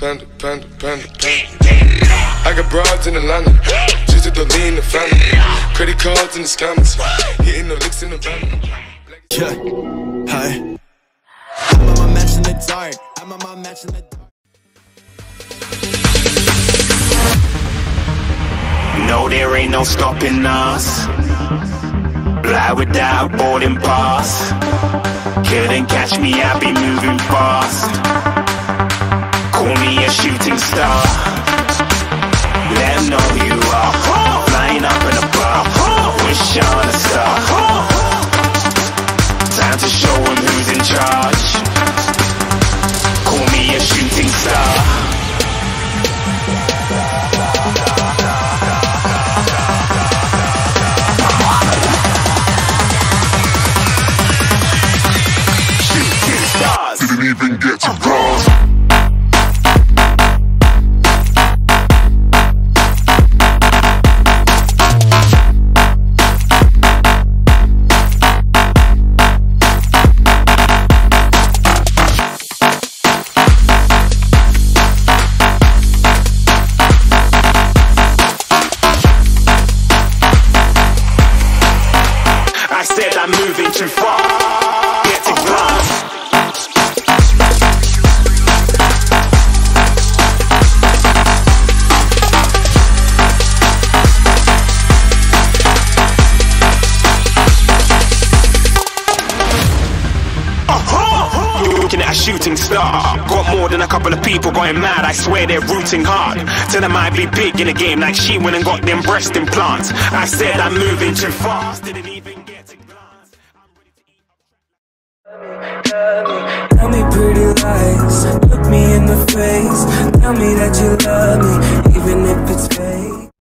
panda, panda, panda, panda. I got broads in Atlanta, just to the lean the family. Credit cards in the scammers, hitting the licks in the van. Yeah, hi. I'm on my match in the dark. I'm on my match in the dark. No, there ain't no stopping us. Fly without boarding pass. Couldn't catch me, I be moving fast. Call me a shooting star. Let them know who you are. Flying up in a bar. Wish on a star. Time to show them who's in charge. Call me a shooting star. Didn't even get to bronze. I said I'm moving too far. Get to glass. Looking at a shooting star. Got more than a couple of people going mad, I swear they're rooting hard. Tell them I'd be big in the game like she went and got them breast implants. I said I'm moving too fast. Didn't even get to glance. Tell me pretty lies, look me in the face. Tell me that you love me, even if it's fake.